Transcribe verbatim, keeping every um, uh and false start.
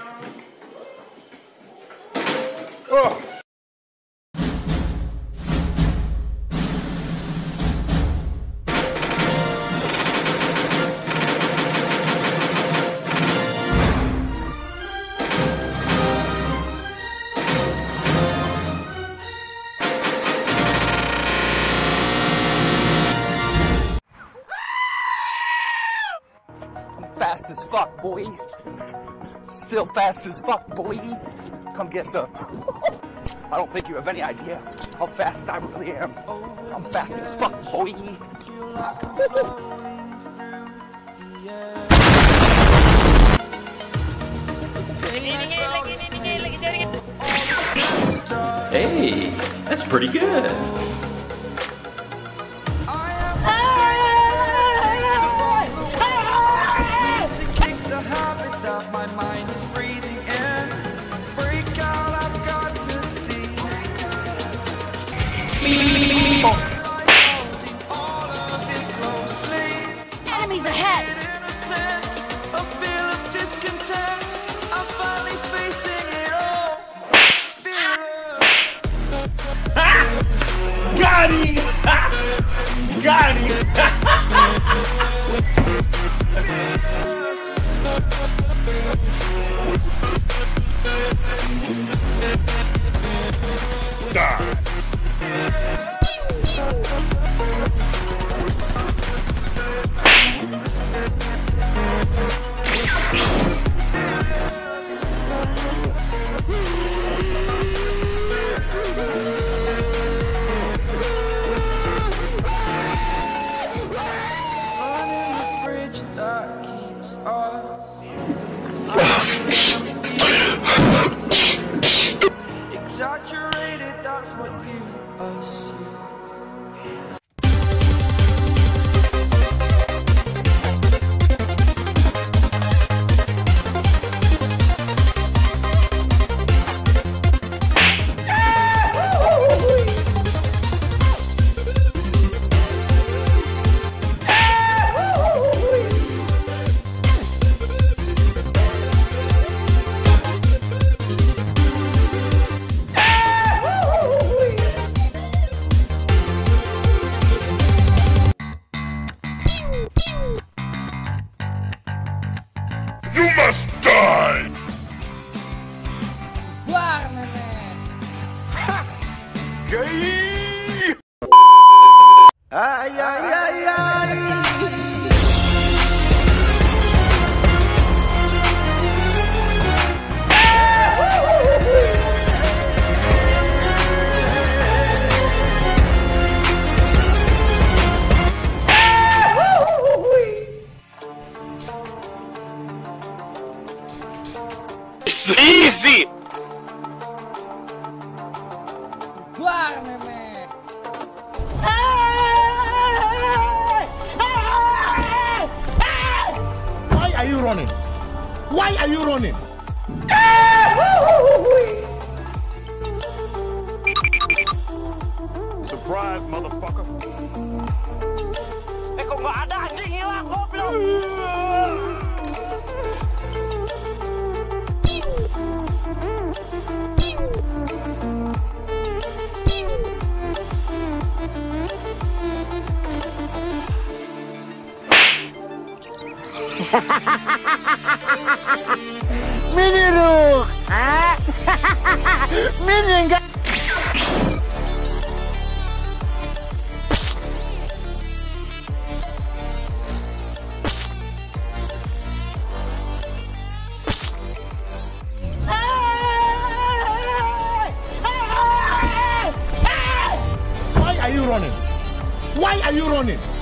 Oh. Fast as fuck, boy. Still fast as fuck, boy. Come get some. I don't think you have any idea how fast I really am. I'm fast as fuck, boy. Hey, that's pretty good. Enemies ahead! Got him! Got him! Die! Exaggerated, that's what you assume. You must die! Gay! Ay, ay, ay, ay! It's easy! Why are you running? Why are you running? Surprise, motherfucker! Eh, kung nggak ada anjing hilang, goblok! Miniru! Ah? Mini enggak. Why are you running? Why are you running?